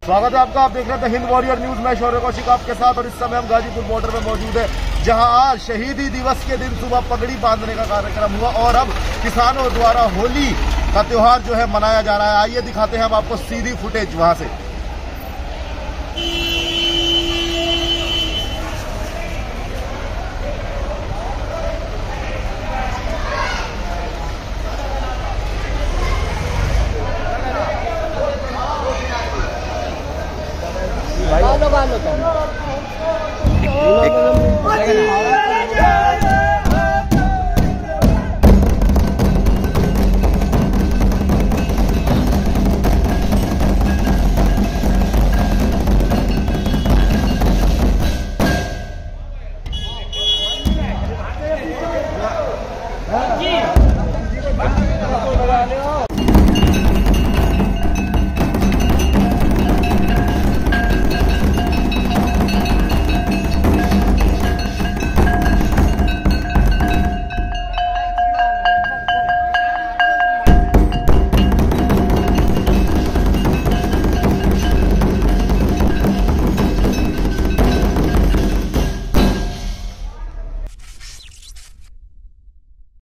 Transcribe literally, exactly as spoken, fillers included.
स्वागत है आपका। आप देख रहे थे हिंद वॉरियर न्यूज में शौर्य कौशिक आपके साथ, और इस समय हम गाजीपुर बॉर्डर पर मौजूद है, जहां आज शहीदी दिवस के दिन सुबह पगड़ी बांधने का कार्यक्रम हुआ और अब किसानों द्वारा होली का त्योहार जो है मनाया जा रहा है। आइए दिखाते हैं हम आपको सीधी फुटेज वहां से।